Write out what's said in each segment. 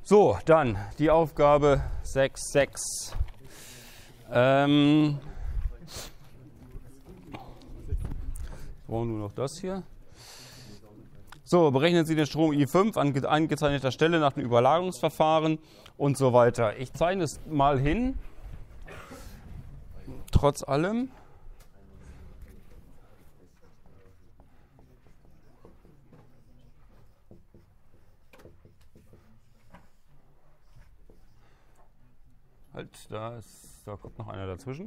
So, dann die Aufgabe 6,6. Brauchen wir nur noch das hier. So, berechnen Sie den Strom I5 an angezeichneter Stelle nach dem Überlagerungsverfahren und so weiter. Ich zeichne es mal hin, trotz allem. Halt, da kommt noch einer dazwischen.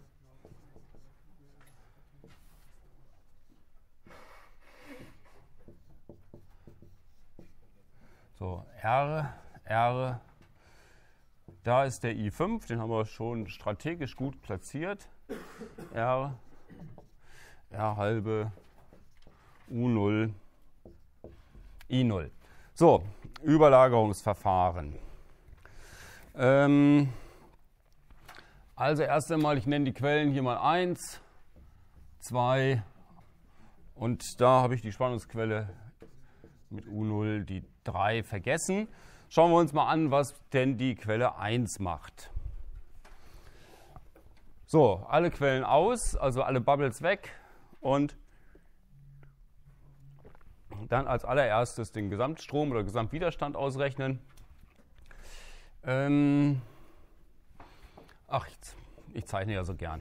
So, R, da ist der I5, den haben wir schon strategisch gut platziert. R halbe, U0, I0. So, Überlagerungsverfahren. Also erst einmal, ich nenne die Quellen hier mal 1, 2 und da habe ich die Spannungsquelle mit U0, die 3 vergessen. Schauen wir uns mal an, was denn die Quelle 1 macht. So, alle Quellen aus, also alle Bubbles weg und dann als allererstes den Gesamtstrom oder Gesamtwiderstand ausrechnen. Ich zeichne ja so gern.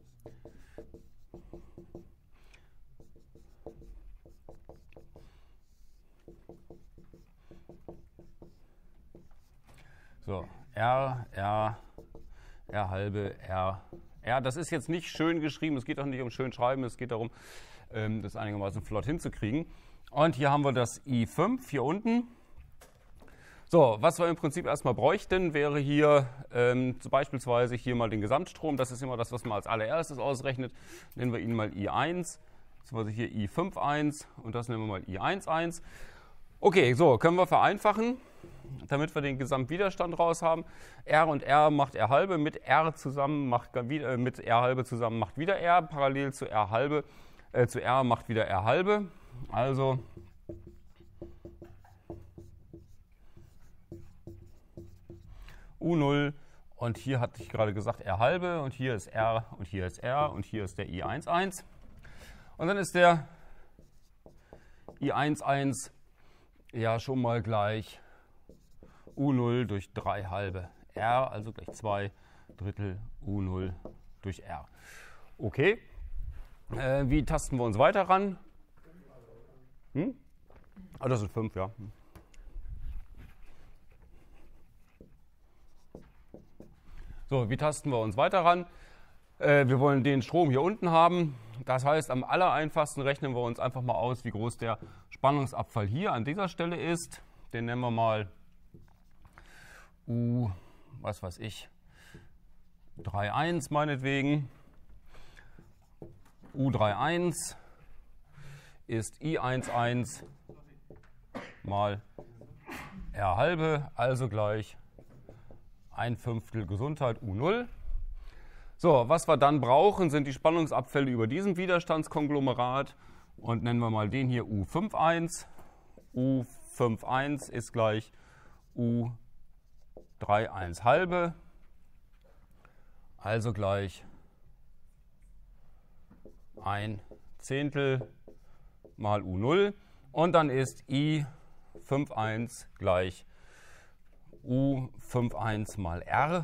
So, R halbe, R. Das ist jetzt nicht schön geschrieben, es geht auch nicht um schön schreiben, es geht darum, das einigermaßen flott hinzukriegen. Und hier haben wir das I5 hier unten. So, was wir im Prinzip erstmal bräuchten, wäre hier beispielsweise hier mal den Gesamtstrom. Das ist immer das, was man als allererstes ausrechnet. Nennen wir ihn mal I1, beziehungsweise hier I5,1 und das nennen wir mal I1,1. Okay, so, können wir vereinfachen, damit wir den Gesamtwiderstand raus haben. R und R macht R halbe, mit R zusammen macht wieder R, parallel zu R halbe, zu R macht wieder R halbe. Also U0 und hier hatte ich gerade gesagt R halbe und hier ist R und hier ist R und hier ist der I1,1. Und dann ist der I1,1 ja schon mal gleich U0 durch 3 halbe R, also gleich 2 Drittel U0 durch R. Okay, wie tasten wir uns weiter ran? Das sind 5, ja. So, wie tasten wir uns weiter ran? Wir wollen den Strom hier unten haben. Das heißt, am allereinfachsten rechnen wir uns einfach mal aus, wie groß der Spannungsabfall hier an dieser Stelle ist. Den nennen wir mal U, was weiß ich, 3,1 meinetwegen. U3,1 ist I1,1 mal R halbe, also gleich 1/5 Gesundheit U0. So, was wir dann brauchen, sind die Spannungsabfälle über diesem Widerstandskonglomerat und nennen wir mal den hier U5,1. U5,1 ist gleich U3,1 halbe, also gleich 1/10 mal U0 und dann ist I5,1 gleich U5,1 mal R,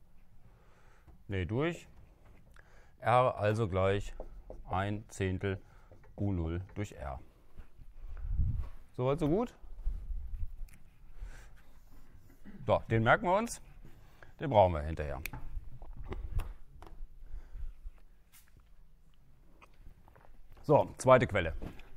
durch R, also gleich 1/10 U0 durch R. Soweit so gut? So, den merken wir uns, den brauchen wir hinterher. So, zweite Quelle.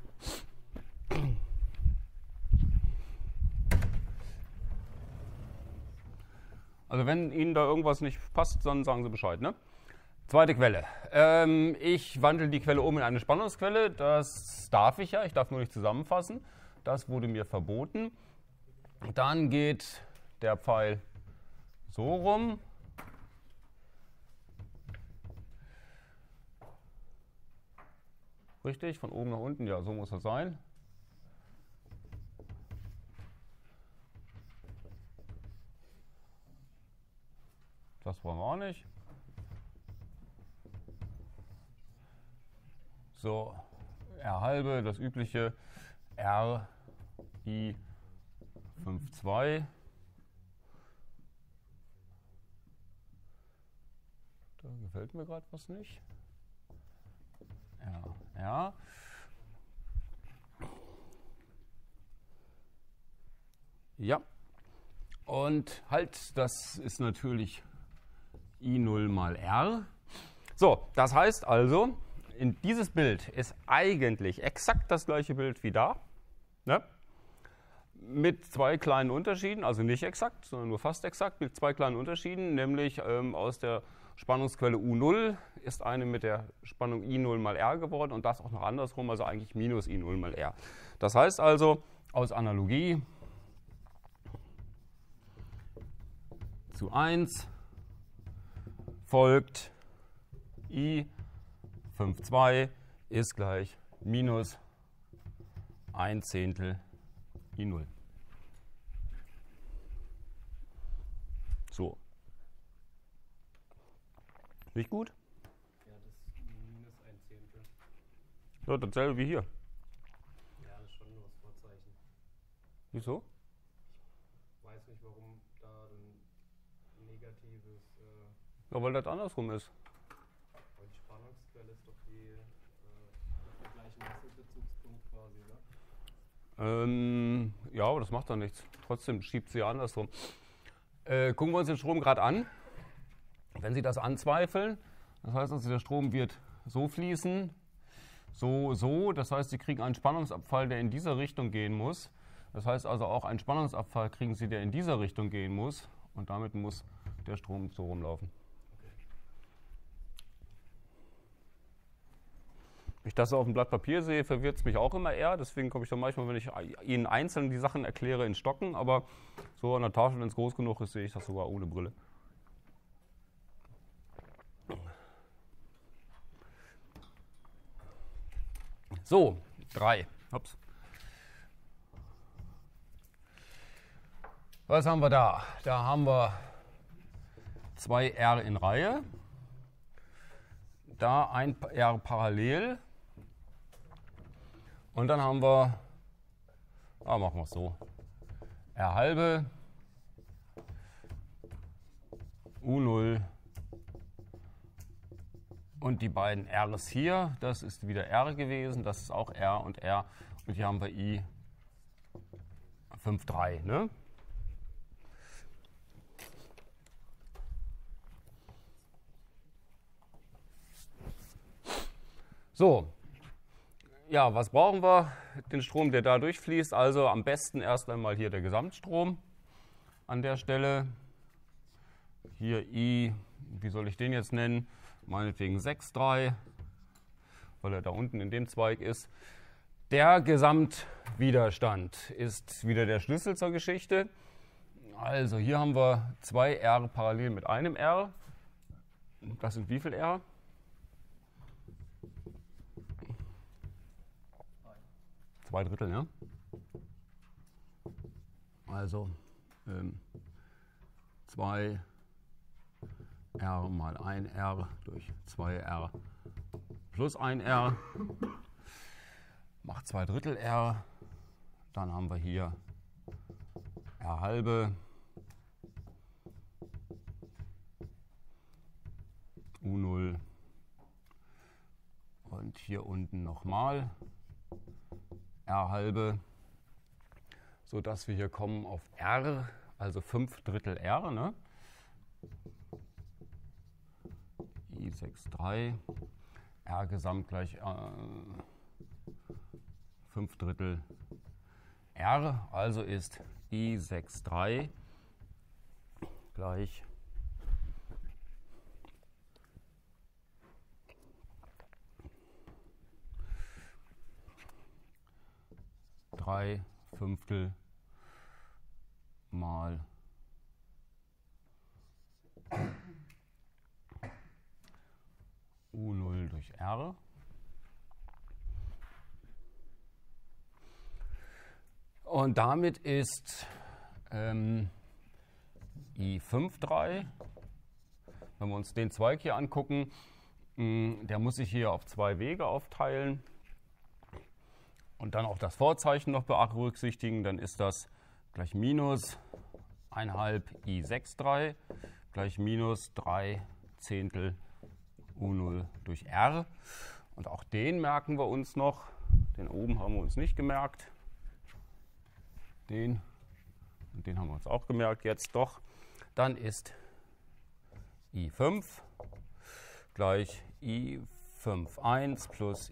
Also wenn Ihnen da irgendwas nicht passt, dann sagen Sie Bescheid, ne? Zweite Quelle. Ich wandle die Quelle um in eine Spannungsquelle. Das darf ich ja, ich darf nur nicht zusammenfassen. Das wurde mir verboten. Dann geht der Pfeil so rum. Richtig, von oben nach unten, ja, so muss das sein. Das brauchen wir auch nicht. So, R halbe, das übliche R I 5,2. Da gefällt mir gerade was nicht. Ja. Ja. Und halt, das ist natürlich I0 mal R. So, das heißt also, in dieses Bild ist eigentlich exakt das gleiche Bild wie da. Ne? Mit zwei kleinen Unterschieden, also nicht exakt, sondern nur fast exakt, mit zwei kleinen Unterschieden, nämlich aus der Spannungsquelle U0 ist eine mit der Spannung I0 mal R geworden und das auch noch andersrum, also eigentlich minus I0 mal R. Das heißt also, aus Analogie zu 1 folgt I 5,2 ist gleich minus 1/10 I0. So. Nicht gut? Ja, das ist minus 1/10. Ja, dasselbe wie hier. Ja, das ist schon nur das Vorzeichen. Wieso? Ich weiß nicht, warum da ein negatives. Ja, weil das andersrum ist. Weil die Spannungsquelle ist doch der gleiche Massenbezugspunkt quasi, oder? Ja, aber das macht doch nichts. Trotzdem schiebt sie ja andersrum. Gucken wir uns den Strom gerade an. Wenn Sie das anzweifeln, das heißt also, der Strom wird so fließen, so. Das heißt, Sie kriegen einen Spannungsabfall, der in diese Richtung gehen muss. Das heißt also auch einen Spannungsabfall kriegen Sie, der in dieser Richtung gehen muss. Und damit muss der Strom so rumlaufen. Wenn ich das so auf dem Blatt Papier sehe, verwirrt es mich auch immer eher. Deswegen komme ich dann manchmal, wenn ich Ihnen einzeln die Sachen erkläre, in Stocken. Aber so an der Tafel, wenn es groß genug ist, sehe ich das sogar ohne Brille. So, 3. Ups. Was haben wir da? Da haben wir 2 R in Reihe. Da ein R parallel. Und dann haben wir, machen wir es so, R halbe, U0 und die beiden R's hier, das ist wieder R gewesen, das ist auch R und hier haben wir I 5,3. Ne? So. Ja, was brauchen wir? Den Strom, der da durchfließt. Also am besten erst einmal hier der Gesamtstrom an der Stelle. Hier I, wie soll ich den jetzt nennen? Meinetwegen 6,3, weil er da unten in dem Zweig ist. Der Gesamtwiderstand ist wieder der Schlüssel zur Geschichte. Also hier haben wir 2 R parallel mit einem R. Das sind wie viel R? 2/3, ja? Also 2 R mal 1 R durch 2 R plus 1 R macht 2/3 R. Dann haben wir hier R halbe U0 und hier unten nochmal R halbe, sodass wir hier kommen auf R, also 5/3 R, ne? I 6,3, R gesamt gleich 5/3 R, also ist I 6,3 gleich 3/5 mal U0 durch R. Und damit ist I 5,3 Wenn wir uns den Zweig hier angucken, der muss sich hier auf 2 Wege aufteilen und dann auch das Vorzeichen noch berücksichtigen. Dann ist das gleich minus 1/2 I6,3 gleich minus 3 Zehntel U0 durch R. Und auch den merken wir uns noch. Den oben haben wir uns nicht gemerkt. Den und den haben wir uns auch gemerkt jetzt doch. Dann ist I5 gleich I5,1 plus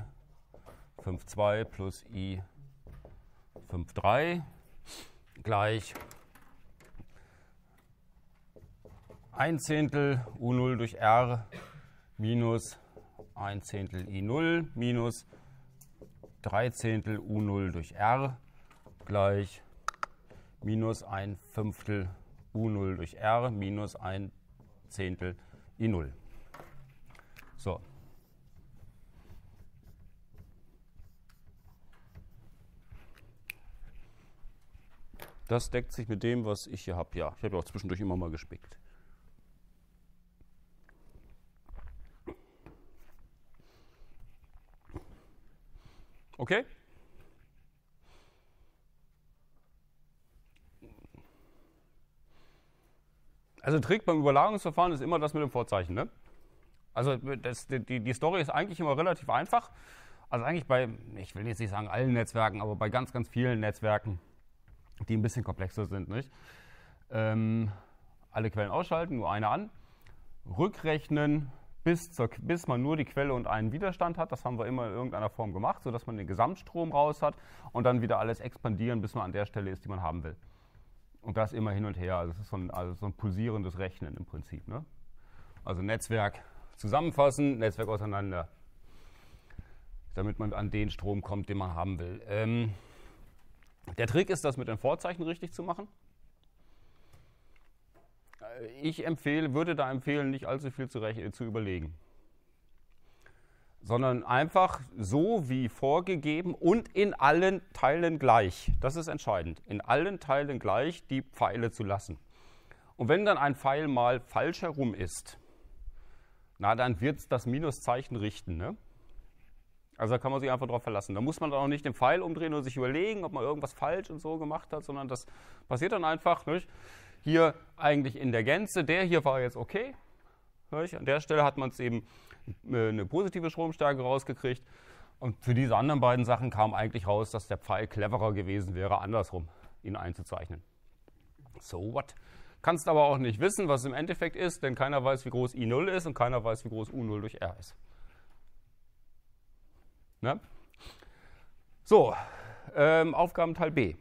I5,2 plus I5,3 gleich 1 Zehntel U0 durch R minus 1 Zehntel I0 minus 3 Zehntel U0 durch R gleich minus 1 Fünftel U0 durch R minus 1 Zehntel I0. So. Das deckt sich mit dem, was ich hier habe. Ja, ich habe auch zwischendurch immer mal gespickt. Okay? Also Trick beim Überlagerungsverfahren ist immer das mit dem Vorzeichen. Ne? Also die Story ist eigentlich immer relativ einfach. Also eigentlich bei, ich will jetzt nicht sagen allen Netzwerken, aber bei ganz, ganz vielen Netzwerken, die ein bisschen komplexer sind. Nicht? Alle Quellen ausschalten, nur eine an. Rückrechnen, bis man nur die Quelle und einen Widerstand hat. Das haben wir immer in irgendeiner Form gemacht, sodass man den Gesamtstrom raus hat. Und dann wieder alles expandieren, bis man an der Stelle ist, die man haben will. Und das immer hin und her. Also das ist so ein pulsierendes Rechnen im Prinzip. Ne? Also Netzwerk zusammenfassen, Netzwerk auseinander. Damit man an den Strom kommt, den man haben will. Der Trick ist, das mit den Vorzeichen richtig zu machen. Ich würde da empfehlen, nicht allzu viel zu überlegen. Sondern einfach so wie vorgegeben und in allen Teilen gleich. Das ist entscheidend. In allen Teilen gleich die Pfeile zu lassen. Und wenn dann ein Pfeil mal falsch herum ist, na dann wird es das Minuszeichen richten. Ne? Also da kann man sich einfach darauf verlassen. Da muss man dann auch nicht den Pfeil umdrehen und sich überlegen, ob man irgendwas falsch und so gemacht hat, sondern das passiert dann einfach. Nicht? Hier eigentlich in der Gänze, der hier war jetzt okay. Nicht? An der Stelle hat man es eben eine positive Stromstärke rausgekriegt. Und für diese anderen beiden Sachen kam eigentlich raus, dass der Pfeil cleverer gewesen wäre, andersrum ihn einzuzeichnen. So what? Kannst aber auch nicht wissen, was es im Endeffekt ist, denn keiner weiß, wie groß I0 ist und keiner weiß, wie groß U0 durch R ist. Ne? So, Aufgabenteil B.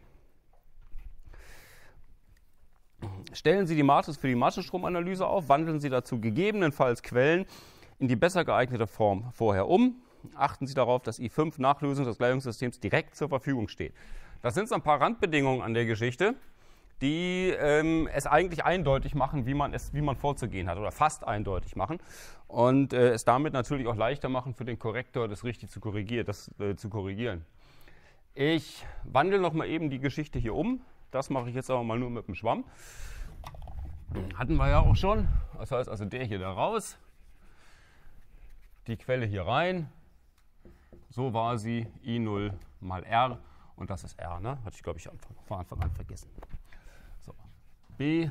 Stellen Sie die Matrix für die Massenstromanalyse auf, wandeln Sie dazu gegebenenfalls Quellen in die besser geeignete Form vorher um. Achten Sie darauf, dass I5 nach Lösung des Gleichungssystems direkt zur Verfügung steht. Das sind so ein paar Randbedingungen an der Geschichte, die es eigentlich eindeutig machen, wie man vorzugehen hat, oder fast eindeutig machen. Und es damit natürlich auch leichter machen für den Korrektor, das richtig zu korrigieren. Ich wandle nochmal eben die Geschichte hier um. Das mache ich jetzt aber mal nur mit dem Schwamm. Hatten wir ja auch schon. Das heißt also der hier da raus, die Quelle hier rein. So war sie, I0 mal R und das ist R. Ne? Hatte ich, glaube ich, von Anfang an vergessen. So. B,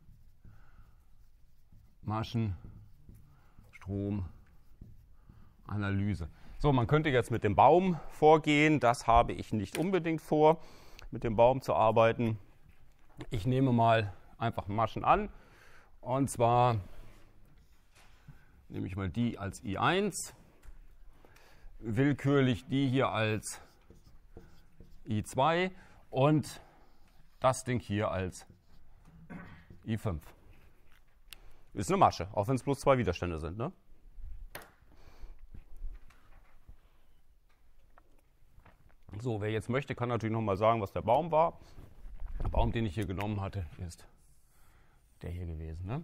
Maschenstromanalyse. So, man könnte jetzt mit dem Baum vorgehen. Das habe ich nicht unbedingt vor, mit dem Baum zu arbeiten. Ich nehme mal einfach Maschen an. Und zwar nehme ich mal die als I1. Willkürlich die hier als I2 und das Ding hier als I5. Ist eine Masche, auch wenn es bloß 2 Widerstände sind. Ne? So, wer jetzt möchte, kann natürlich nochmal sagen, was der Baum war. Der Baum, den ich hier genommen hatte, ist der hier gewesen. Ne?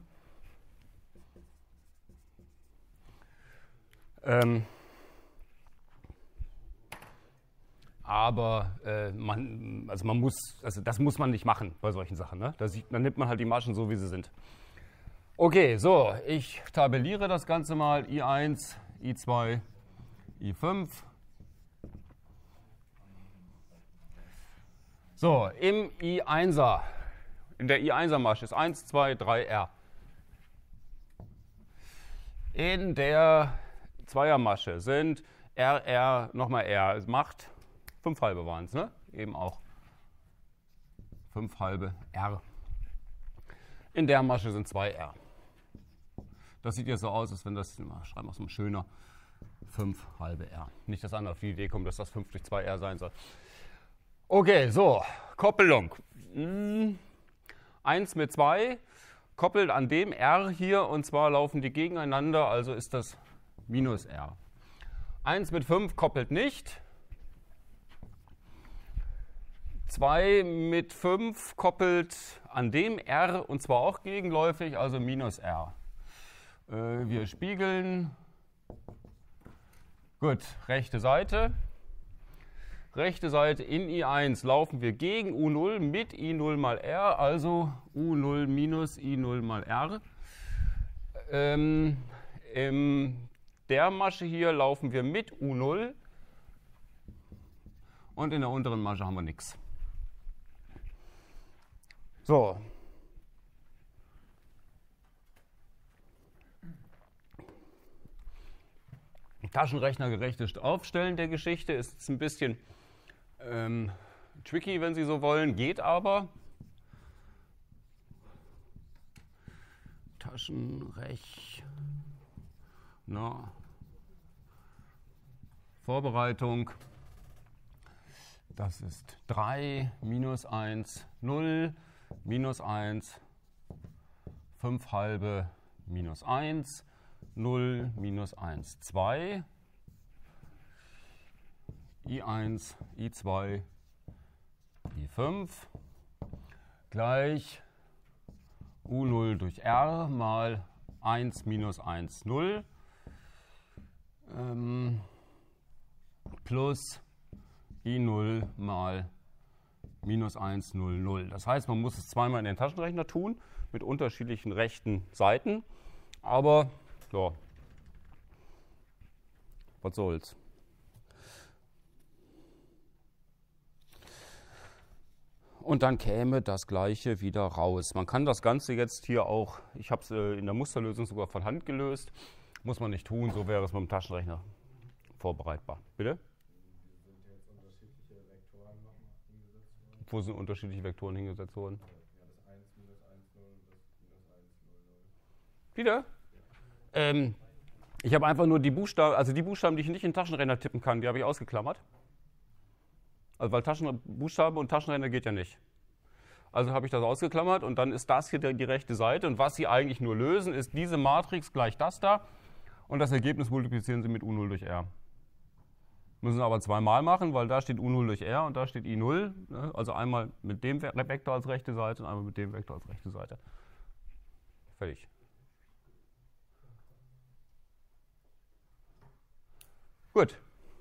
Aber das muss man nicht machen bei solchen Sachen. Ne? Dann nimmt man halt die Maschen so, wie sie sind. Okay, so, ich tabelliere das Ganze mal. I1, I2, I5. So, im I1er, in der I1er Masche ist 1, 2, 3 R. In der Zweiermasche sind R, nochmal R. Es macht 5 halbe waren es, ne? Eben auch 5 halbe R. In der Masche sind 2 R. Das sieht jetzt so aus, als wenn das, schreiben wir es mal schöner, 5 halbe R. Nicht, dass einer auf die Idee kommt, dass das 5 durch 2 R sein soll. Okay, so, Koppelung. 1 mit 2 koppelt an dem R hier und zwar laufen die gegeneinander, also ist das minus R. 1 mit 5 koppelt nicht. 2 mit 5 koppelt an dem R und zwar auch gegenläufig, also minus R. Wir spiegeln. Gut, rechte Seite. Rechte Seite in I1 laufen wir gegen U0 mit I0 mal R, also U0 minus I0 mal R. In der Masche hier laufen wir mit U0 und in der unteren Masche haben wir nichts. So. Taschenrechnergerechtes Aufstellen der Geschichte ist jetzt ein bisschen tricky, wenn Sie so wollen, geht aber. Taschenrechner Vorbereitung. Das ist 3, minus 1, 0, minus 1, 5 halbe, minus 1, 0, minus 1, 2. I1, I2, I5 gleich U0 durch R mal 1 minus 1, 0 plus I0 mal minus 1, 0, 0. Das heißt, man muss es zweimal in den Taschenrechner tun mit unterschiedlichen rechten Seiten, aber ja, was soll's. Und dann käme das Gleiche wieder raus. Man kann das Ganze jetzt hier auch, ich habe es in der Musterlösung sogar von Hand gelöst, muss man nicht tun, so wäre es mit dem Taschenrechner vorbereitbar. Bitte? Sind jetzt unterschiedliche Vektoren noch hingesetzt worden? Wo sind unterschiedliche Vektoren hingesetzt worden? Ja, das 1, minus 1, 0 und das minus 1, 0, 0. Wieder? Ich habe einfach nur die Buchstaben, also die Buchstaben, die ich nicht in den Taschenrechner tippen kann, die habe ich ausgeklammert. Also weil Buchstabe und Taschenrechner geht ja nicht. Also habe ich das ausgeklammert und dann ist das hier die rechte Seite. Und was Sie eigentlich nur lösen, ist diese Matrix gleich das da. Und das Ergebnis multiplizieren Sie mit U0 durch R. Müssen Sie aber zweimal machen, weil da steht U0 durch R und da steht I0. Also einmal mit dem Vektor als rechte Seite und einmal mit dem Vektor als rechte Seite. Fertig. Gut.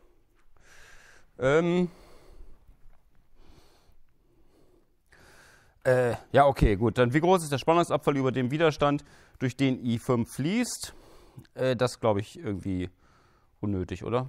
Ja, okay, gut. Dann wie groß ist der Spannungsabfall über dem Widerstand, durch den I5 fließt? Das glaube ich irgendwie unnötig, oder?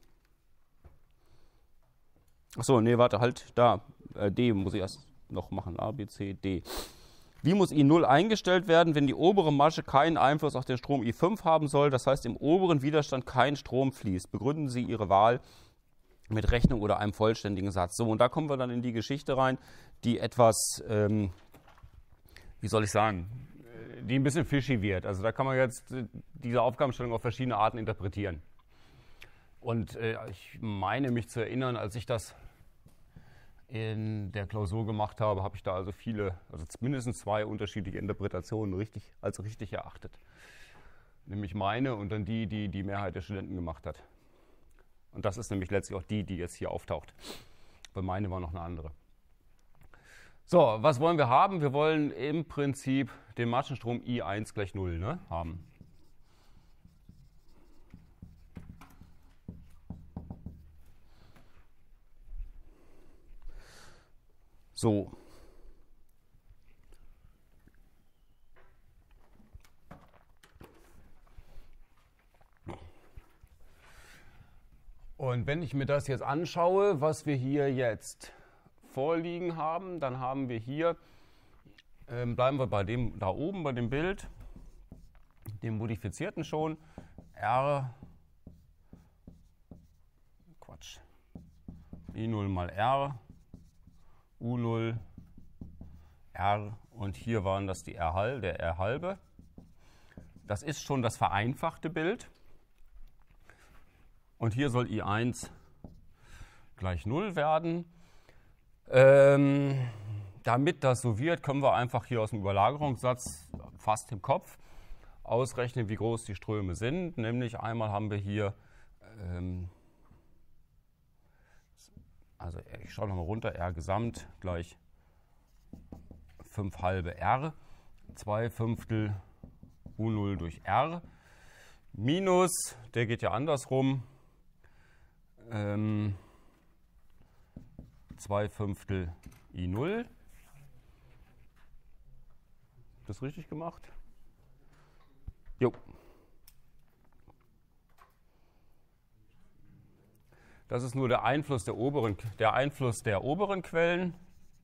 Achso, nee, warte, halt, da. D muss ich erst noch machen. A, B, C, D. Wie muss I0 eingestellt werden, wenn die obere Masche keinen Einfluss auf den Strom I5 haben soll? Das heißt, im oberen Widerstand kein Strom fließt. Begründen Sie Ihre Wahl mit Rechnung oder einem vollständigen Satz. So, und da kommen wir dann in die Geschichte rein, die etwas, wie soll ich sagen, die ein bisschen fishy wird. Also da kann man jetzt diese Aufgabenstellung auf verschiedene Arten interpretieren. Und ich meine mich zu erinnern, als ich das in der Klausur gemacht habe, habe ich da also mindestens 2 unterschiedliche Interpretationen als richtig erachtet. Nämlich meine und dann die Mehrheit der Studenten gemacht hat. Und das ist nämlich letztlich auch die jetzt hier auftaucht. Weil meine war noch eine andere. So, was wollen wir haben? Wir wollen im Prinzip den Maschenstrom I1 gleich 0 haben. So. Und wenn ich mir das jetzt anschaue, was wir hier jetzt vorliegen haben, dann haben wir hier, bleiben wir bei dem da oben, bei dem Bild, dem modifizierten schon, I0 mal R, U0, R und hier waren das der R halbe. Das ist schon das vereinfachte Bild. Und hier soll I1 gleich 0 werden. Damit das so wird, können wir einfach hier aus dem Überlagerungssatz fast im Kopf ausrechnen, wie groß die Ströme sind. Nämlich einmal haben wir hier, also ich schaue nochmal runter, R Gesamt gleich 5 halbe R, 2/5 U0 durch R, minus, der geht ja andersrum, 2/5 I0. Das richtig gemacht? Jo. Das ist nur der Einfluss der oberen Quellen.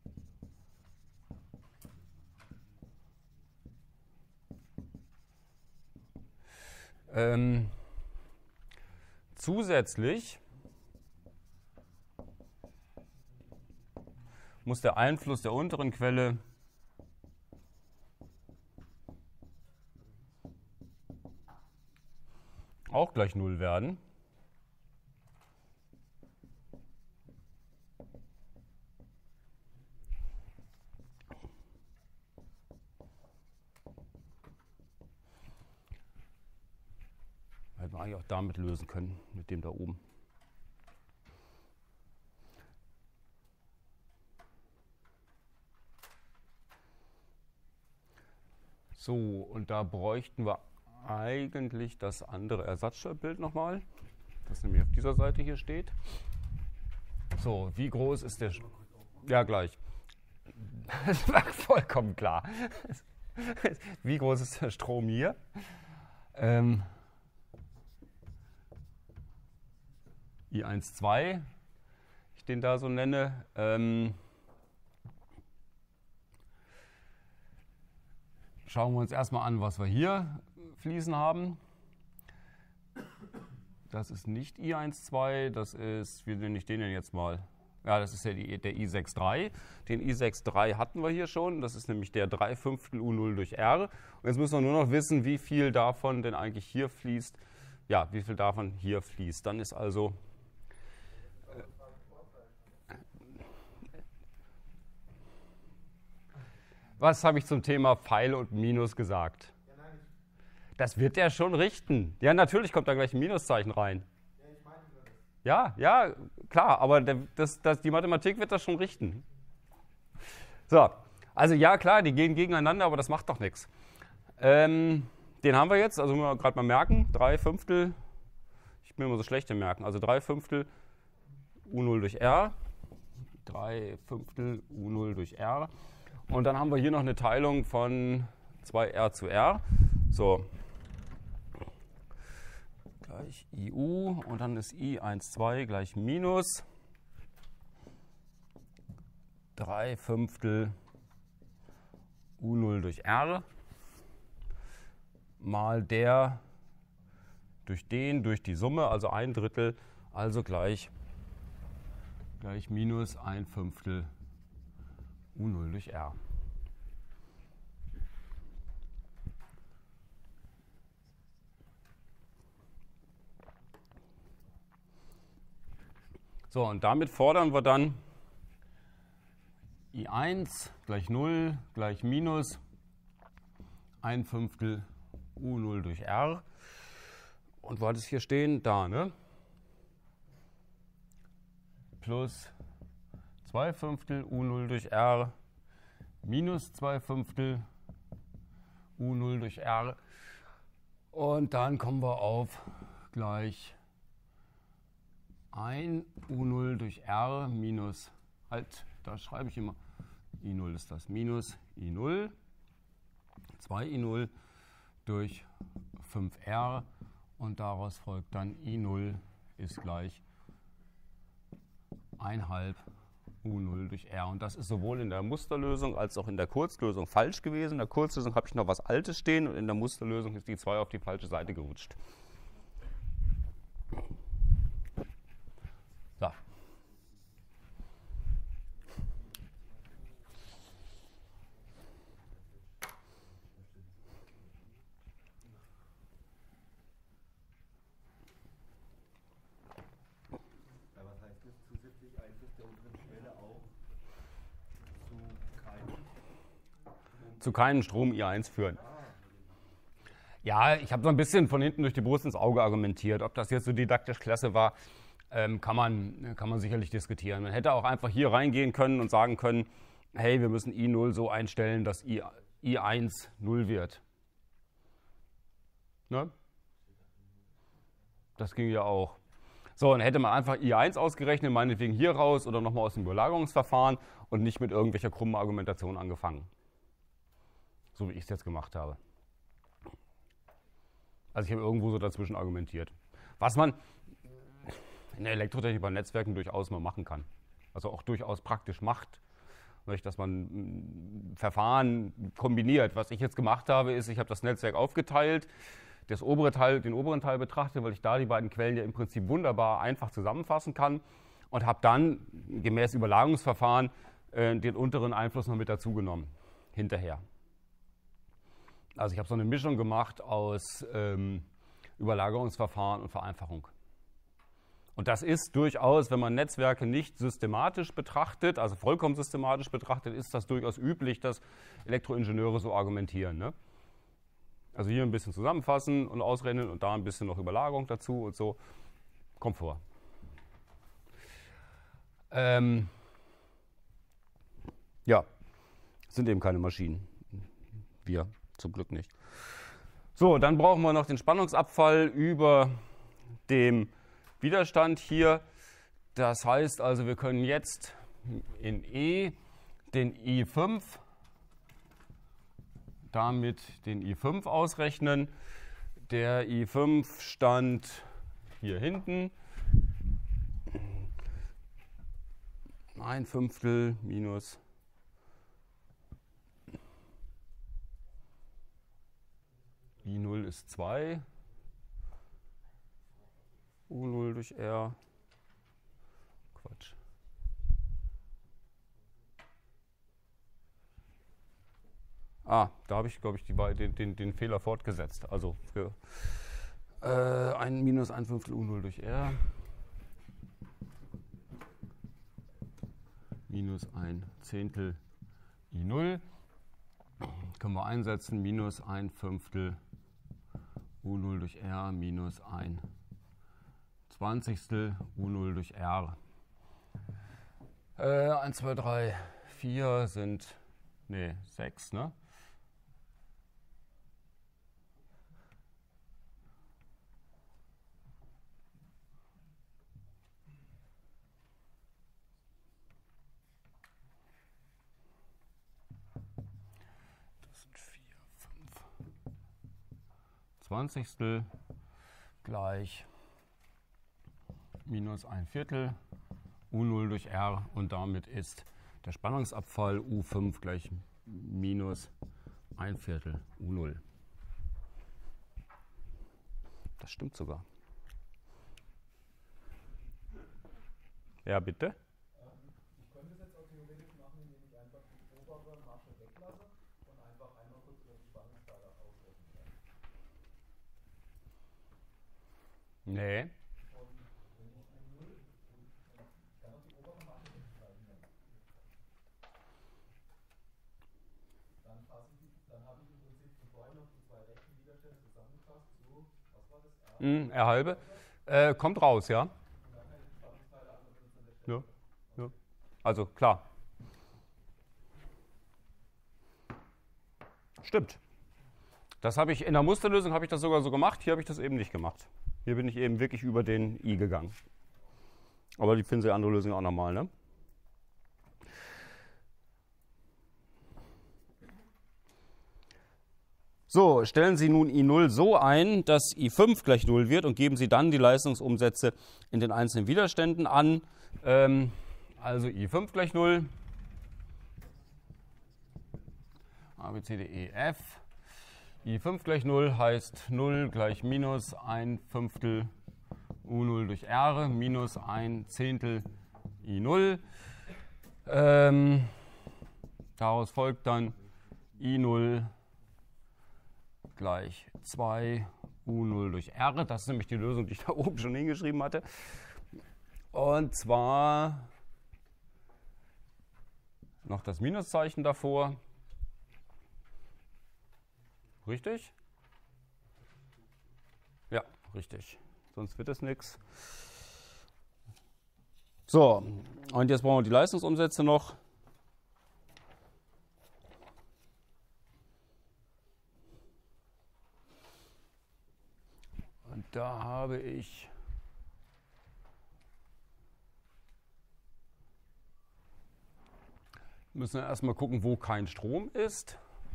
Zusätzlich muss der Einfluss der unteren Quelle auch gleich 0 werden. Hätten wir eigentlich auch damit lösen können, mit dem da oben. So, und da bräuchten wir eigentlich das andere Ersatzsteuerbild nochmal, das nämlich auf dieser Seite hier steht. So, wie groß ist der... Ja, gleich. Das war vollkommen klar. Wie groß ist der Strom hier? I1,2, ich den da so nenne. Schauen wir uns erstmal an, was wir hier fließen haben. Das ist nicht I1,2, das ist, wie nenne ich den denn jetzt mal? Ja, das ist ja der I6,3. Den I6,3 hatten wir hier schon, das ist nämlich der 3/5 U0 durch R. Und jetzt müssen wir nur noch wissen, wie viel davon denn eigentlich hier fließt. Ja, wie viel davon hier fließt. Dann ist also... Was habe ich zum Thema Pfeil und Minus gesagt? Das wird er schon richten. Ja, natürlich kommt da gleich ein Minuszeichen rein. Ja, ja, klar, aber die Mathematik wird das schon richten. So, also ja, klar, die gehen gegeneinander, aber das macht doch nichts. Den haben wir jetzt, also müssen wir gerade mal merken, 3/5, ich bin immer so schlecht im Merken, also 3/5 U0 durch R, 3/5 U0 durch R. Und dann haben wir hier noch eine Teilung von 2R zu R. So, gleich IU und dann ist I1,2 gleich minus 3/5 U0 durch R mal der durch die Summe, also 1/3, also gleich minus 1/5 U0 durch R. So, und damit fordern wir dann I1 gleich 0 gleich minus 1/5 U0 durch R. Und wo hat es hier stehen? Da, ne? Plus 2/5 U0 durch R minus 2/5 U0 durch R. Und dann kommen wir auf gleich 1 U0 durch R minus, halt, da schreibe ich immer, I0 ist das, minus I0, 2 I0 durch 5R und daraus folgt dann I0 ist gleich 1,5 U0 durch R. Und das ist sowohl in der Musterlösung als auch in der Kurzlösung falsch gewesen. In der Kurzlösung habe ich noch was Altes stehen und in der Musterlösung ist die 2 auf die falsche Seite gerutscht. So. Was heißt das zusätzlich Einfluss der unteren Schwelle auch zu keinem Strom I1 führen? Ja, ich habe so ein bisschen von hinten durch die Brust ins Auge argumentiert. Ob das jetzt so didaktisch klasse war, kann man sicherlich diskutieren. Man hätte auch einfach hier reingehen können und sagen können, hey, wir müssen I0 so einstellen, dass I1 0 wird. Ne? Das ging ja auch. So, dann hätte man einfach I1 ausgerechnet, meinetwegen hier raus oder nochmal aus dem Überlagerungsverfahren und nicht mit irgendwelcher krummen Argumentation angefangen. So wie ich es jetzt gemacht habe. Also ich habe irgendwo so dazwischen argumentiert. Was man in der Elektrotechnik bei Netzwerken durchaus mal machen kann. Also auch durchaus praktisch macht. Dass man Verfahren kombiniert. Was ich jetzt gemacht habe, ist, ich habe das Netzwerk aufgeteilt, den oberen Teil betrachtet, weil ich da die beiden Quellen ja im Prinzip wunderbar einfach zusammenfassen kann und habe dann gemäß Überlagerungsverfahren den unteren Einfluss noch mit dazu genommen, hinterher. Also ich habe so eine Mischung gemacht aus Überlagerungsverfahren und Vereinfachung. Und das ist durchaus, wenn man Netzwerke nicht systematisch betrachtet, also vollkommen systematisch betrachtet, ist das durchaus üblich, dass Elektroingenieure so argumentieren. Ne? Also hier ein bisschen zusammenfassen und ausrechnen und da ein bisschen noch Überlagerung dazu und so. Kommt vor. Ja, sind eben keine Maschinen. Wir zum Glück nicht. So, dann brauchen wir noch den Spannungsabfall über dem Widerstand hier. Das heißt also, wir können jetzt in E den I5, damit den I5 ausrechnen. Der I5 stand hier hinten. 1/5 minus I0 ist 2. U0 durch R. Quatsch. Da habe ich, glaube ich, den Fehler fortgesetzt. Also für minus 1/5 U0 durch R. Minus 1/10 I0. Können wir einsetzen. Minus 1/5 U0 durch R minus 1/20 U0 durch R. 1, 2, 3, 4 sind, 6, ne? Das sind 4, 5. 20. gleich minus 1/4 U0 durch R und damit ist der Spannungsabfall U5 gleich minus 1/4 U0. Das stimmt sogar. Ja, bitte? Ich könnte es jetzt auch theoretisch machen, indem ich einfach die obere Masche weglasse und einfach einmal kurz über die Spannungsteile ausrechnen kann. Nee. Dann habe ich im Prinzip zuvor noch die zwei rechten Widerstände zusammengefasst zu, was war das? R halbe. Kommt raus, ja? Ja. Ja. Also klar. Stimmt. Das habe ich in der Musterlösung habe ich das sogar so gemacht, hier habe ich das eben nicht gemacht. Hier bin ich eben wirklich über den I gegangen. Aber die finden Sie andere Lösungen auch nochmal, ne? So, stellen Sie nun I0 so ein, dass I5 gleich 0 wird und geben Sie dann die Leistungsumsätze in den einzelnen Widerständen an. Also I5 gleich 0. A, B, C, D, E, F. I5 gleich 0 heißt 0 gleich minus 1/5 U0 durch R minus 1/10 I0. Daraus folgt dann I0 gleich 2 U0 durch R. Das ist nämlich die Lösung, die ich da oben schon hingeschrieben hatte. Und zwar noch das Minuszeichen davor. Richtig? Ja, richtig. Sonst wird es nichts. So, und jetzt brauchen wir die Leistungsumsätze noch. Und da habe ich müssen wir erstmal gucken, wo kein Strom ist.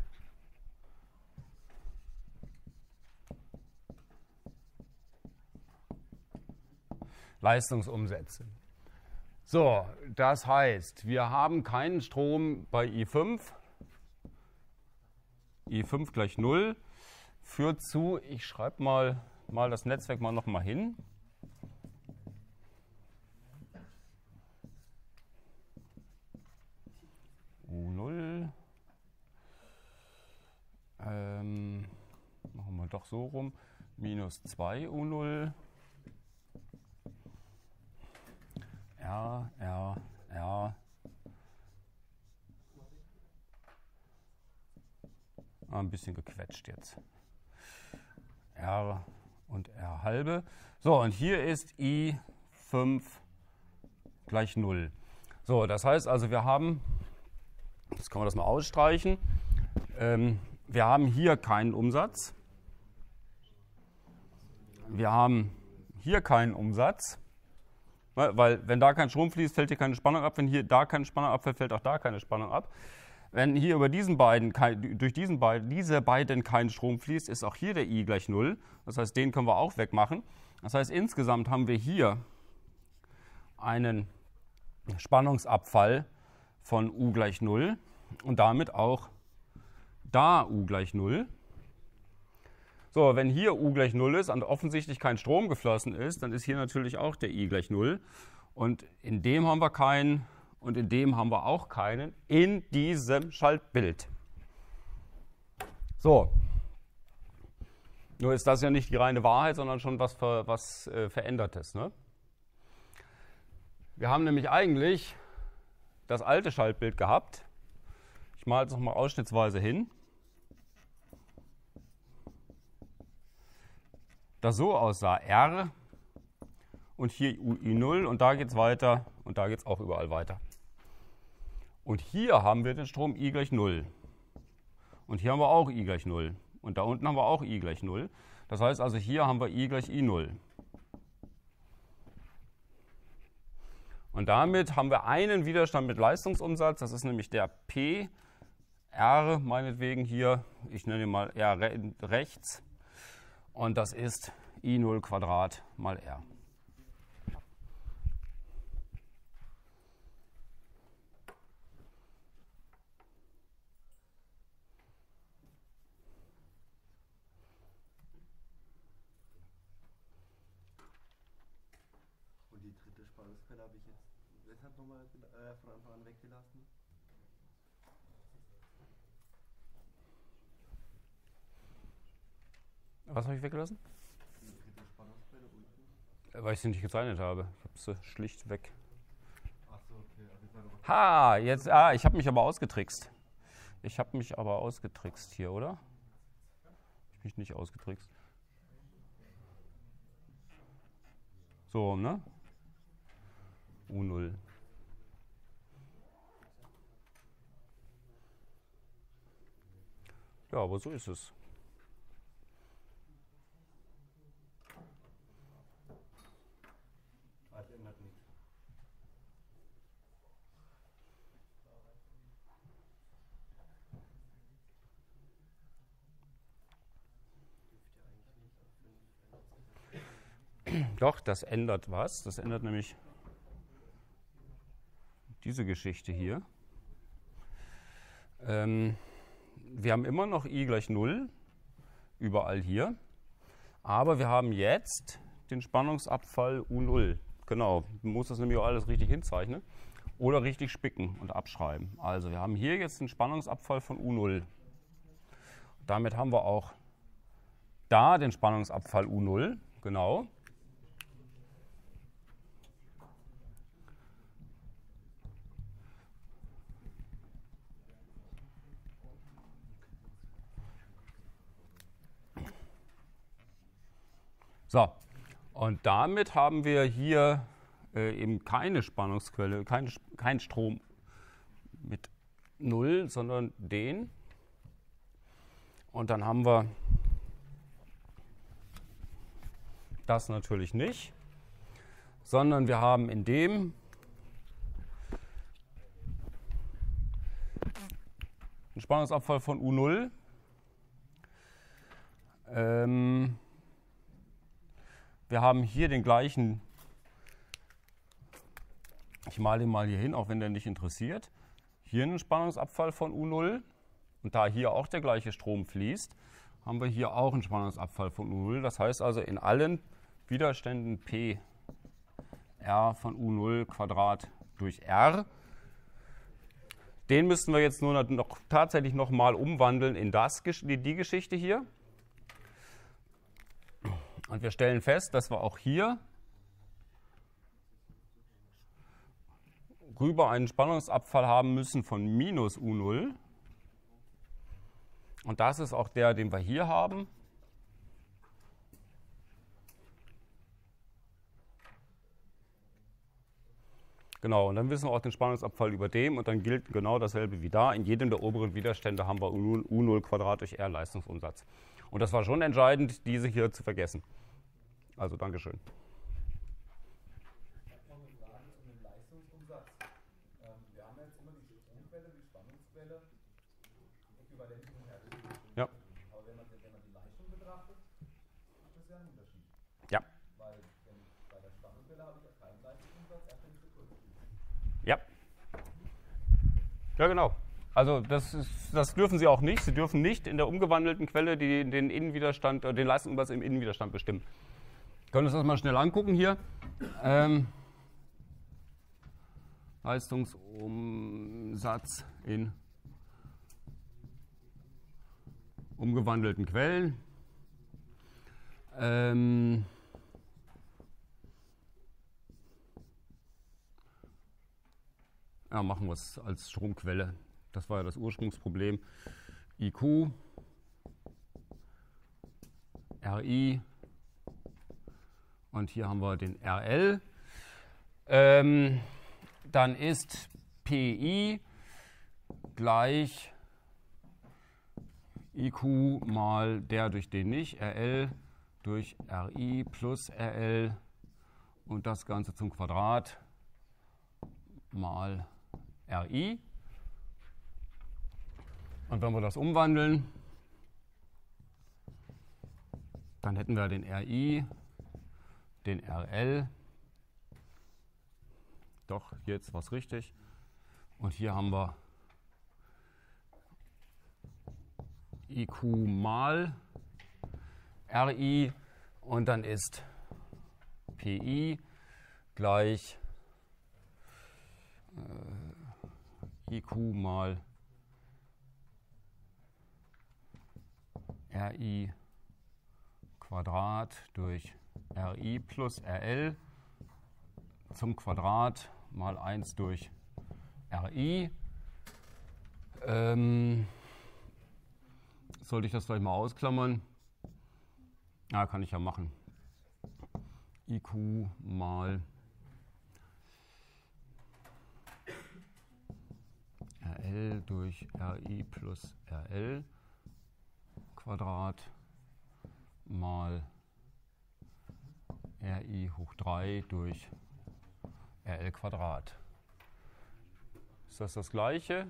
Leistungsumsätze. So, das heißt, wir haben keinen Strom bei I5. I5 gleich 0 führt zu, ich schreibe mal das Netzwerk noch mal hin. U0. Machen wir doch so rum. Minus 2 U0. R. Ein bisschen gequetscht jetzt. R und R halbe. So, und hier ist I5 gleich 0. So, das heißt also, wir haben, jetzt kann man das mal ausstreichen, wir haben hier keinen Umsatz. Wir haben hier keinen Umsatz. Weil wenn da kein Strom fließt, fällt hier keine Spannung ab. Wenn hier da keine Spannung abfällt, fällt auch da keine Spannung ab. Wenn hier über durch diese beiden kein Strom fließt, ist auch hier der I gleich 0. Das heißt, den können wir auch wegmachen. Das heißt, insgesamt haben wir hier einen Spannungsabfall von U gleich 0 und damit auch da U gleich 0. So, wenn hier U gleich 0 ist und offensichtlich kein Strom geflossen ist, dann ist hier natürlich auch der I gleich 0. Und in dem haben wir keinen und in dem haben wir auch keinen in diesem Schaltbild. So, nur ist das ja nicht die reine Wahrheit, sondern schon was Verändertes. Ne? Wir haben nämlich eigentlich das alte Schaltbild gehabt. Ich male es nochmal ausschnittsweise hin. Das so aussah, R und hier I0 und da geht es weiter und da geht es auch überall weiter. Und hier haben wir den Strom I gleich 0 und hier haben wir auch I gleich 0 und da unten haben wir auch I gleich 0. Das heißt also, hier haben wir I gleich I0. Und damit haben wir einen Widerstand mit Leistungsumsatz, das ist nämlich der P, R meinetwegen hier, ich nenne ihn mal R rechts. Und das ist I0 Quadrat mal R. Und die dritte Spannungsquelle habe ich jetzt deshalb nochmal von Anfang an weggelassen. Was habe ich weggelassen? Die dritte Spannungsquelle unten. Weil ich sie nicht gezeichnet habe. Ich habe sie schlicht weg. Achso, okay. Ha, jetzt, ich habe mich aber ausgetrickst. Ich habe mich aber ausgetrickst hier, oder? Ich mich nicht ausgetrickst. So, ne? U0. Ja, aber so ist es. Das ändert nichts. Doch, das ändert was. Das ändert nämlich diese Geschichte hier. Wir haben immer noch I gleich 0, überall hier. Aber wir haben jetzt den Spannungsabfall U0. Genau, man muss das nämlich auch alles richtig hinzeichnen. Oder richtig spicken und abschreiben. Also wir haben hier jetzt den Spannungsabfall von U0. Damit haben wir auch da den Spannungsabfall U0. Genau. So, und damit haben wir hier eben keine Spannungsquelle, kein Strom mit 0, sondern den. Und dann haben wir das natürlich nicht, sondern wir haben in dem einen Spannungsabfall von U0. Wir haben hier den gleichen, ich male den mal hier hin, auch wenn der nicht interessiert. Hier einen Spannungsabfall von U0 und da hier auch der gleiche Strom fließt, haben wir hier auch einen Spannungsabfall von U0. Das heißt also in allen Widerständen P R von U0 Quadrat durch R. Den müssten wir jetzt nur noch tatsächlich nochmal umwandeln in die Geschichte hier. Und wir stellen fest, dass wir auch hier rüber einen Spannungsabfall haben müssen von minus U0. Und das ist auch der, den wir hier haben. Genau, und dann wissen wir auch den Spannungsabfall über dem und dann gilt genau dasselbe wie da. In jedem der oberen Widerstände haben wir U0 Quadrat durch R Leistungsumsatz. Und das war schon entscheidend, diese hier zu vergessen. Also Dankeschön. Ich habe noch eine Frage zu dem Leistungsumsatz. Wir haben jetzt immer die Stromquelle, die Spannungsquelle äquivalent zum Erlös. Ja. Aber wenn man die Leistung betrachtet, ist das ja ein Unterschied. Ja. Weil bei der Spannungsquelle habe ich ja keinen Leistungsumsatz, erst wenn ich sie kurz. Ja. Ja, genau. Also das dürfen Sie auch nicht. Sie dürfen nicht in der umgewandelten Quelle den Innenwiderstand, den Leistungsumsatz im Innenwiderstand bestimmen. Wir können uns das mal schnell angucken hier. Leistungsumsatz in umgewandelten Quellen. Ja, machen wir es als Stromquelle. Das war ja das Ursprungsproblem. IQ, RI und hier haben wir den RL. Dann ist PI gleich IQ mal der durch den nicht, RL durch RI plus RL und das Ganze zum Quadrat mal RI. Und wenn wir das umwandeln, dann hätten wir den RI, den RL. Doch, jetzt war es richtig. Und hier haben wir IQ mal RI und dann ist PI gleich IQ mal RI Quadrat durch RI plus RL zum Quadrat mal 1 durch RI. Sollte ich das vielleicht mal ausklammern? Ja, kann ich ja machen. IQ mal RL durch RI plus RL Quadrat mal RI hoch 3 durch RL Quadrat. Ist das das Gleiche?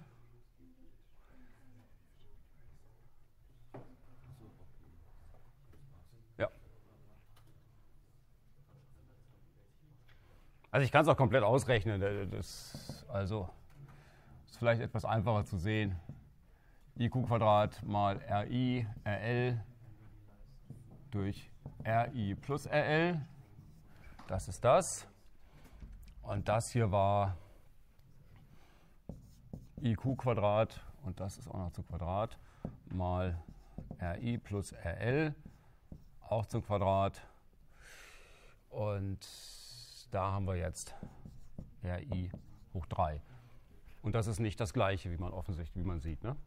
Ja. Also ich kann es auch komplett ausrechnen. Also ist vielleicht etwas einfacher zu sehen. IQ² mal RI, RL durch RI plus RL. Das ist das. Und das hier war IQ² und das ist auch noch zu Quadrat mal RI plus RL, auch zum Quadrat. Und da haben wir jetzt RI hoch 3. Und das ist nicht das Gleiche, wie man sieht. Ne?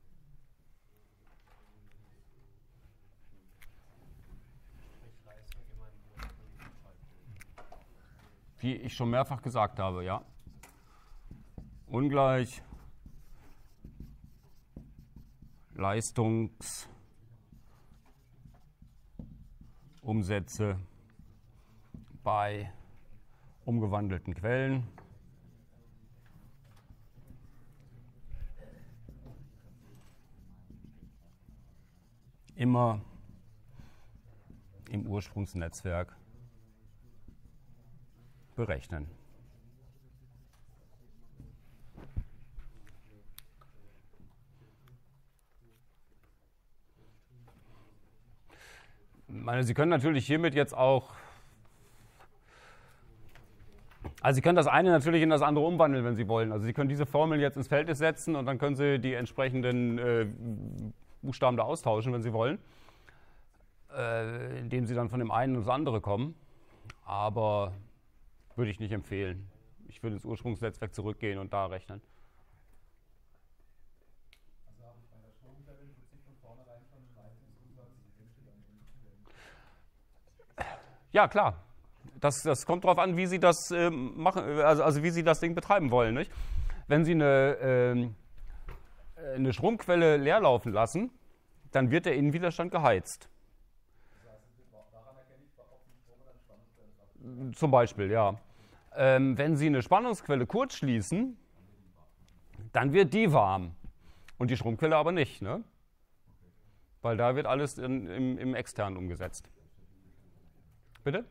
Wie ich schon mehrfach gesagt habe, ja. Ungleich Leistungsumsätze bei umgewandelten Quellen. Immer im Ursprungsnetzwerk berechnen. Sie können natürlich hiermit jetzt auch, also Sie können das eine natürlich in das andere umwandeln, wenn Sie wollen. Also Sie können diese Formel jetzt ins Verhältnis setzen und dann können Sie die entsprechenden Buchstaben da austauschen, wenn Sie wollen, indem Sie dann von dem einen ins andere kommen. Aber würde ich nicht empfehlen. Ich würde ins Ursprungsnetzwerk zurückgehen und da rechnen. Also habe ich bei der Stromquelle im Prinzip von vornherein schon einen Leistungsumsatz drinstehen. Ja, klar. Das kommt darauf an, wie Sie das machen, also wie Sie das Ding betreiben wollen. Nicht? Wenn Sie eine Stromquelle leer laufen lassen, dann wird der Innenwiderstand geheizt. Das heißt, daran erkenne ich, ob die Strom dann Spannungsquelle ist. Zum Beispiel, ja. Wenn Sie eine Spannungsquelle kurz schließen, dann wird die warm und die Stromquelle aber nicht, ne? Weil da wird alles im Externen umgesetzt. Bitte?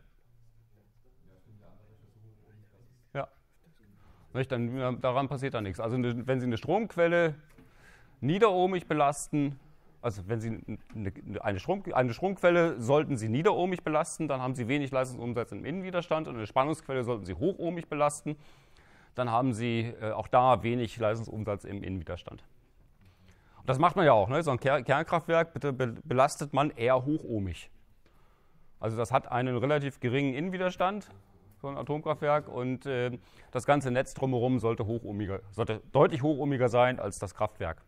Ja. Nicht, daran passiert da nichts. Also wenn Sie eine Stromquelle niederohmig belasten, also wenn Sie eine Stromquelle sollten Sie niederohmig belasten, dann haben Sie wenig Leistungsumsatz im Innenwiderstand und eine Spannungsquelle sollten Sie hochohmig belasten, dann haben Sie auch da wenig Leistungsumsatz im Innenwiderstand. Und das macht man ja auch, ne? So ein Kernkraftwerk belastet man eher hochohmig. Also das hat einen relativ geringen Innenwiderstand, so ein Atomkraftwerk, und das ganze Netz drumherum sollte deutlich hochohmiger sein als das Kraftwerk.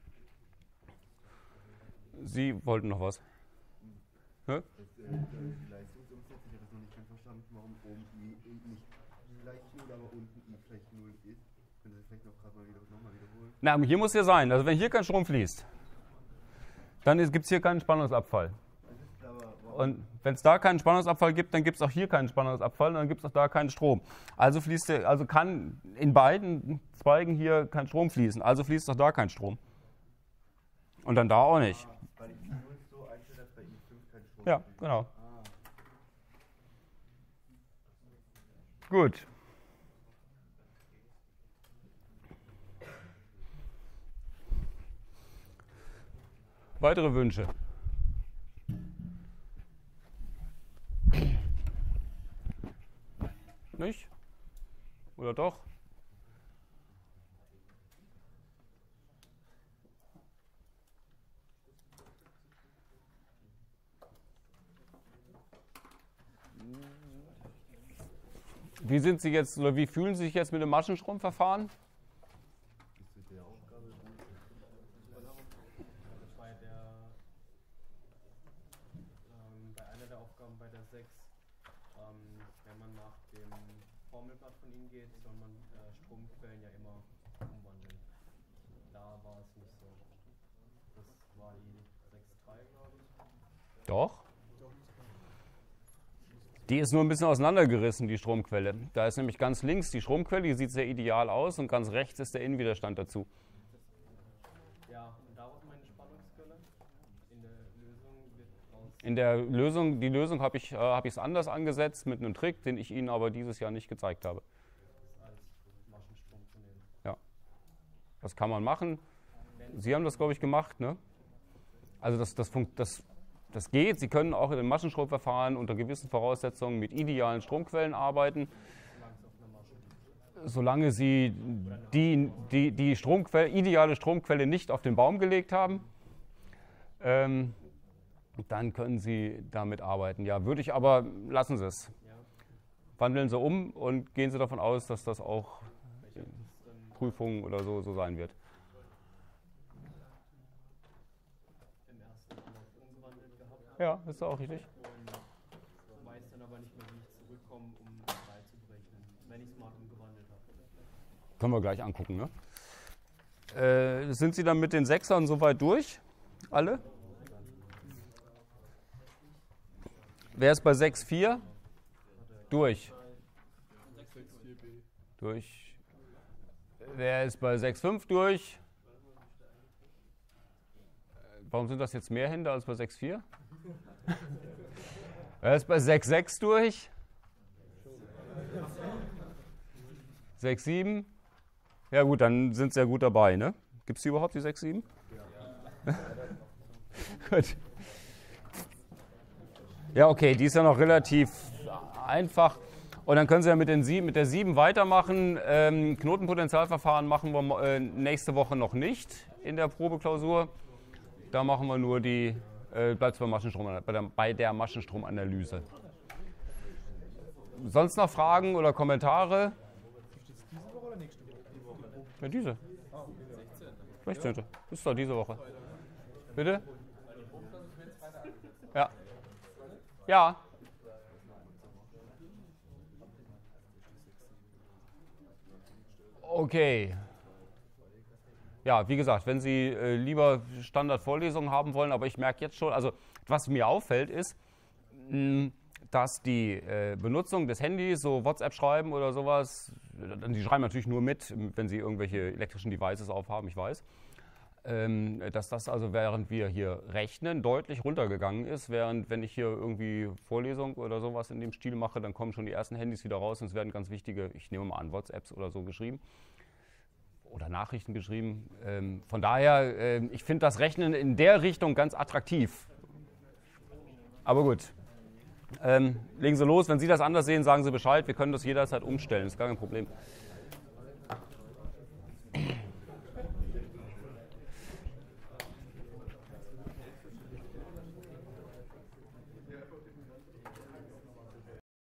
Sie wollten noch was? Ja? Die Leistungsumsätze, ich habe das noch nicht ganz verstanden, warum oben I nicht gleich 0, aber unten I gleich 0 ist. Können Sie das vielleicht noch gerade mal nochmal wiederholen? Na, hier muss ja sein, also wenn hier kein Strom fließt, dann gibt es hier keinen Spannungsabfall. Und wenn es da keinen Spannungsabfall gibt, dann gibt es auch hier keinen Spannungsabfall und dann gibt es auch da keinen Strom. Also kann in beiden Zweigen hier kein Strom fließen, also fließt auch da kein Strom. Und dann da auch nicht. Weil ich I0 so einstelle, dass bei I5 kein Strom Ja, genau. Gut. Weitere Wünsche? Nicht? Oder doch? Wie sind Sie jetzt oder wie fühlen Sie sich jetzt mit dem Maschenstromverfahren? Bei einer der Aufgaben bei der 6, wenn man nach dem Formelblatt von Ihnen geht, soll man Stromquellen ja immer umwandeln. Da war es nicht so. Das war die 6.3, glaube ich. Doch. Die ist nur ein bisschen auseinandergerissen, die Stromquelle. Da ist nämlich ganz links die Stromquelle, die sieht sehr ideal aus, und ganz rechts ist der Innenwiderstand dazu. Ja, und da war meine Spannungsquelle. In der Lösung wird aus. In der Lösung, die Lösung habe ich es anders angesetzt mit einem Trick, den ich Ihnen aber dieses Jahr nicht gezeigt habe. Als Maschenstrom zu nehmen. Ja. Das kann man machen. Sie haben das, glaube ich, gemacht, ne? Also das geht. Sie können auch in den Maschenstromverfahren unter gewissen Voraussetzungen mit idealen Stromquellen arbeiten, solange Sie die ideale Stromquelle nicht auf den Baum gelegt haben. Dann können Sie damit arbeiten. Ja, würde ich aber, lassen Sie es. Wandeln Sie um und gehen Sie davon aus, dass das auch in Prüfungen oder so sein wird. Im ersten noch umgewandelt gehabt Ja, ist auch richtig. und weiß dann aber nicht mehr, wie ich zurückkomme, um 3 zu berechnen, wenn ich smart umgewandelt habe. Können wir gleich angucken, ne? Sind Sie dann mit den Sechsern soweit durch? Alle? Wer ist bei 6,4? Durch. Durch. Wer ist bei 6,5 durch? Warum sind das jetzt mehr Hände als bei 6,4? Wer ist bei 6,6 durch? 6,7? Ja gut, dann sind Sie ja gut dabei, ne? Gibt es die überhaupt, die 6,7? Ja. Gut. Ja, okay, die ist ja noch relativ einfach. Und dann können Sie ja mit der 7 weitermachen. Knotenpotentialverfahren machen wir nächste Woche noch nicht in der Probeklausur. Da machen wir nur die, bleibt es bei der Maschenstromanalyse. Sonst noch Fragen oder Kommentare? Diese Woche oder nächste Woche? Ja, diese. 16. Das ist doch diese Woche. Bitte? Ja. Ja. Okay. Ja, wie gesagt, wenn Sie lieber Standardvorlesungen haben wollen, aber ich merke jetzt schon, also was mir auffällt ist, dass die Benutzung des Handys, so WhatsApp schreiben oder sowas, die schreiben natürlich nur mit, wenn sie irgendwelche elektrischen Devices aufhaben, ich weiß, dass das also, während wir hier rechnen, deutlich runtergegangen ist, während wenn ich hier irgendwie Vorlesung oder sowas in dem Stil mache, dann kommen schon die ersten Handys wieder raus und es werden ganz wichtige, ich nehme mal an, WhatsApps oder so geschrieben oder Nachrichten geschrieben. Von daher, ich finde das Rechnen in der Richtung ganz attraktiv. Aber gut, legen Sie los. Wenn Sie das anders sehen, sagen Sie Bescheid. Wir können das jederzeit umstellen, ist gar kein Problem.